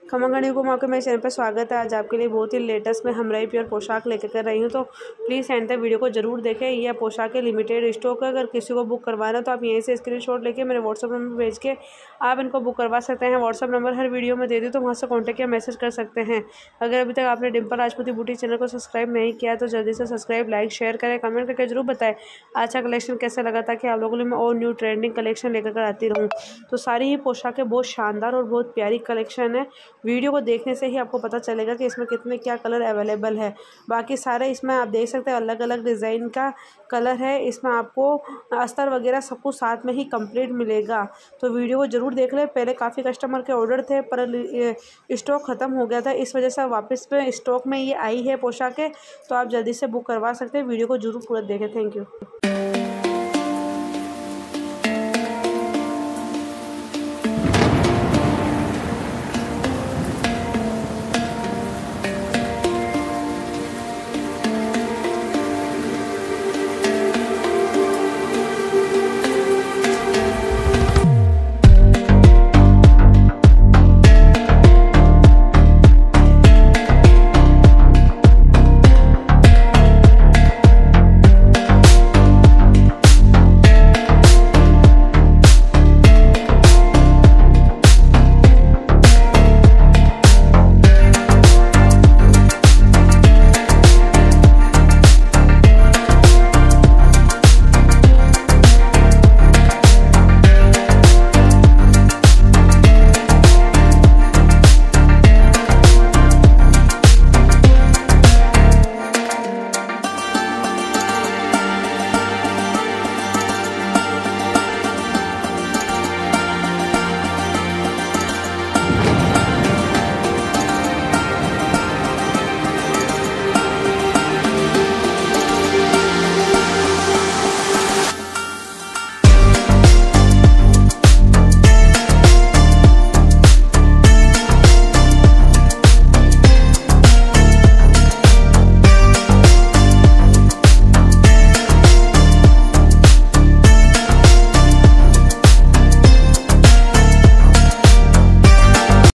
खमन घड़ी को आपके मेरे चैनल पर स्वागत है। आज आपके लिए बहुत ही लेटेस्ट में हमराई प्योर पोशाक लेकर कर रही हूँ, तो प्लीज़ एंड तक वीडियो को जरूर देखें। यह पोशाक के लिमिटेड स्टॉक है। अगर किसी को बुक करवाना है तो आप यहीं से स्क्रीनशॉट लेके मेरे व्हाट्सअप नंबर भेज के आप इनको बुक करवा सकते हैं। व्हाट्सअप नंबर हर वीडियो में दे दी, तो वहाँ से कॉन्टैक्ट या मैसेज कर सकते हैं। अगर अभी तक आपने डिम्पल राजपूती बुटीक चैनल को सब्सक्राइब नहीं किया तो जल्दी से सब्सक्राइब, लाइक, शेयर करें, कमेंट करके जरूर बताएं आज का कलेक्शन कैसा लगा, ताकि आप लोगों के लिए मैं और न्यू ट्रेंडिंग कलेक्शन लेकर आती रहूँ। तो सारी ही पोशाकें बहुत शानदार और बहुत प्यारी कलेक्शन है। वीडियो को देखने से ही आपको पता चलेगा कि इसमें कितने क्या कलर अवेलेबल है। बाकी सारे इसमें आप देख सकते हैं अलग अलग डिज़ाइन का कलर है। इसमें आपको अस्तर वगैरह सब कुछ साथ में ही कंप्लीट मिलेगा, तो वीडियो को जरूर देख लें। पहले काफ़ी कस्टमर के ऑर्डर थे पर स्टॉक ख़त्म हो गया था, इस वजह से वापस में स्टॉक में ये आई है पोशाकें, तो आप जल्दी से बुक करवा सकते हैं। वीडियो को जरूर पूरा देखें। Thank you.